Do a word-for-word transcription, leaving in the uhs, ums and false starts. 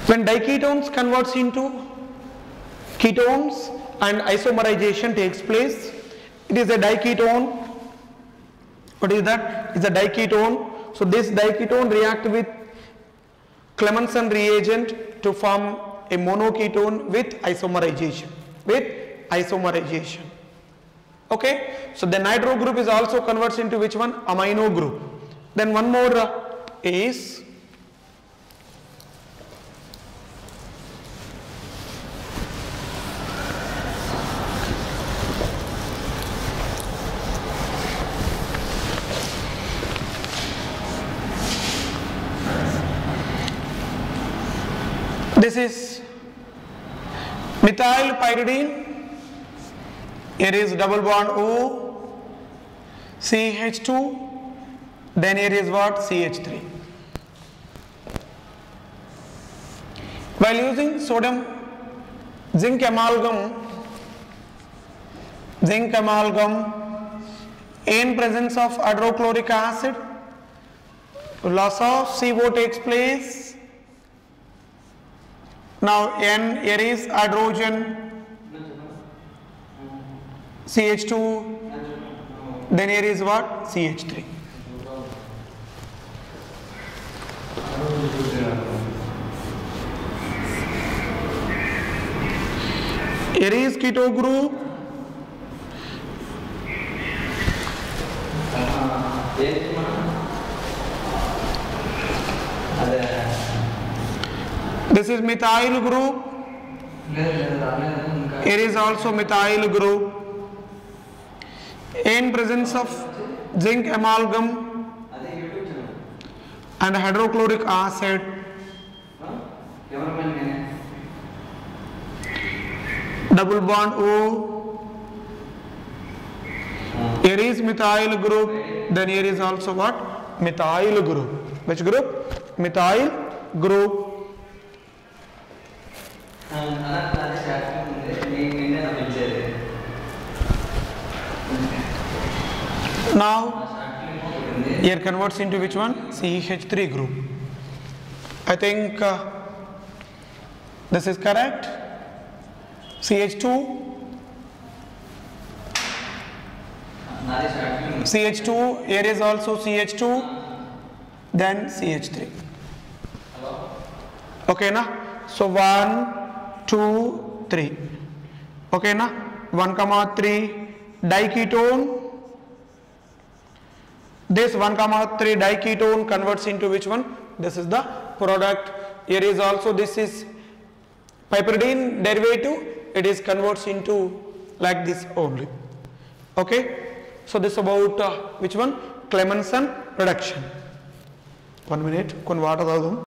When diketones converts into ketones and isomerization takes place, it is a diketone. What is that? It's a diketone. So this diketone react with Clemensons reagent to form a monoketone with isomerization. With isomerization. Okay. So the nitro group is also converts into which one? Amino group. Then one more uh, is this is methyl pyridine. Here is double bond O, C H two, then here is what? C H three. While using sodium zinc amalgam, zinc amalgam in presence of hydrochloric acid, loss of C O takes place. Now N, here is hydrogen, C H two, then here is what? C H three. Here is keto group. This is methyl group. Here is also methyl group. In presence of zinc amalgam and hydrochloric acid, double bond O, here is methyl group, then here is also what? Methyl group. Which group? Methyl group. Now here converts into which one? C H three group. I think uh, this is correct. C H two, C H two, here is also C H two, then C H three. Okay na? So one, two, three. Okay na? one comma three diketone. This one comma three diketone converts into which one? This is the product. Here is also, this is piperidine derivative. It is converts into like this only. Okay. So this about uh, which one? Clemensons reduction. One minute. Kun water